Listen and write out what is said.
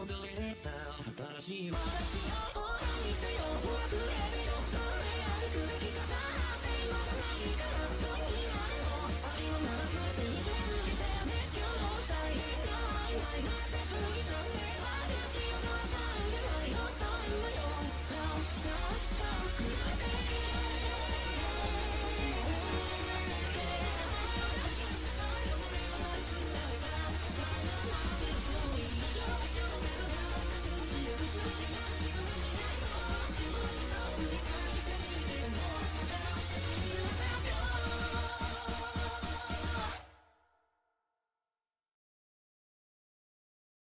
踊れさ新しい私を応援してよ溢れるよどれ歩くべきかさってまだないから